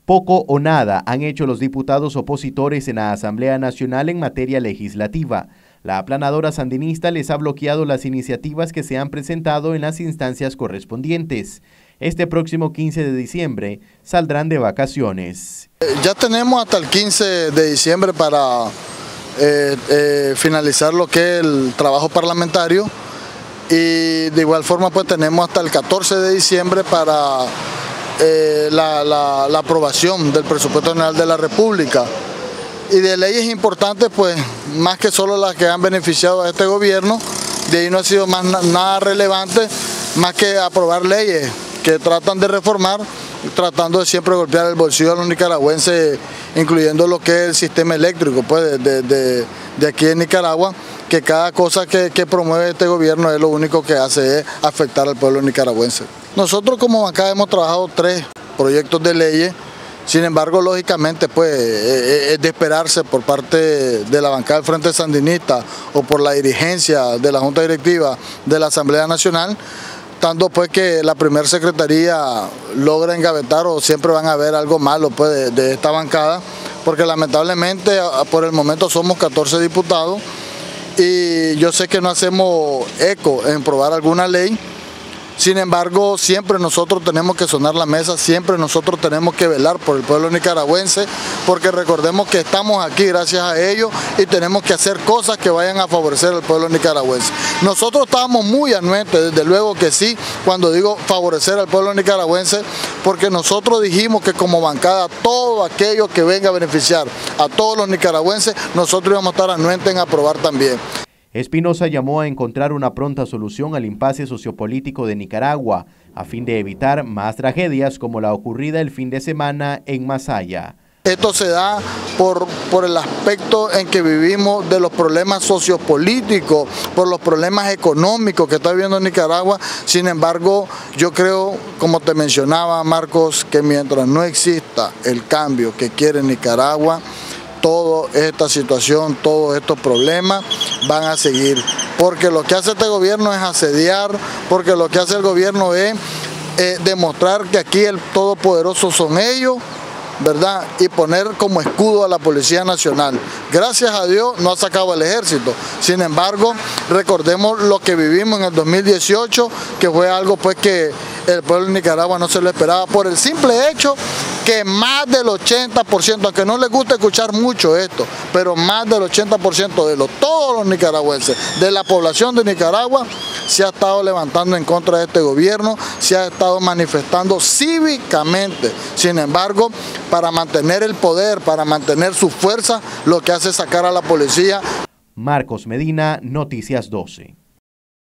Poco o nada han hecho los diputados opositores en la Asamblea Nacional en materia legislativa. La aplanadora sandinista les ha bloqueado las iniciativas que se han presentado en las instancias correspondientes. Este próximo 15 de diciembre saldrán de vacaciones. Ya tenemos hasta el 15 de diciembre para finalizar lo que es el trabajo parlamentario, y de igual forma pues tenemos hasta el 14 de diciembre para la aprobación del presupuesto general de la República. Y de leyes importantes, pues más que solo las que han beneficiado a este gobierno, de ahí no ha sido más nada relevante más que aprobar leyes que tratan de reformar, tratando de siempre golpear el bolsillo de los nicaragüenses, incluyendo lo que es el sistema eléctrico pues, de aquí en Nicaragua, que cada cosa que promueve este gobierno es lo único que hace es afectar al pueblo nicaragüense. Nosotros como bancada hemos trabajado 3 proyectos de leyes. Sin embargo, lógicamente, pues, es de esperarse por parte de la bancada del Frente Sandinista o por la dirigencia de la Junta Directiva de la Asamblea Nacional, tanto pues que la primera secretaría logra engavetar, o siempre van a ver algo malo pues, de esta bancada, porque lamentablemente por el momento somos 14 diputados y yo sé que no hacemos eco en probar alguna ley. Sin embargo, siempre nosotros tenemos que sonar la mesa, siempre nosotros tenemos que velar por el pueblo nicaragüense, porque recordemos que estamos aquí gracias a ellos y tenemos que hacer cosas que vayan a favorecer al pueblo nicaragüense. Nosotros estábamos muy anuentes, desde luego que sí, cuando digo favorecer al pueblo nicaragüense, porque nosotros dijimos que como bancada, todo aquello que venga a beneficiar a todos los nicaragüenses, nosotros íbamos a estar anuentes en aprobar también. Espinosa llamó a encontrar una pronta solución al impasse sociopolítico de Nicaragua, a fin de evitar más tragedias como la ocurrida el fin de semana en Masaya. Esto se da por el aspecto en que vivimos de los problemas sociopolíticos, por los problemas económicos que está viviendo Nicaragua. Sin embargo, yo creo, como te mencionaba, Marcos, que mientras no exista el cambio que quiere Nicaragua, toda esta situación, todos estos problemas van a seguir, porque lo que hace este gobierno es asediar, porque lo que hace el gobierno es demostrar que aquí el todopoderoso son ellos, ¿verdad? Y poner como escudo a la Policía Nacional. Gracias a Dios no ha sacado el ejército. Sin embargo, recordemos lo que vivimos en el 2018, que fue algo pues que el pueblo de Nicaragua no se lo esperaba, por el simple hecho que más del 80%, aunque no les gusta escuchar mucho esto, pero más del 80% de todos los nicaragüenses, de la población de Nicaragua, se ha estado levantando en contra de este gobierno, se ha estado manifestando cívicamente. Sin embargo, para mantener el poder, para mantener su fuerza, lo que hace es sacar a la policía. Marcos Medina, Noticias 12.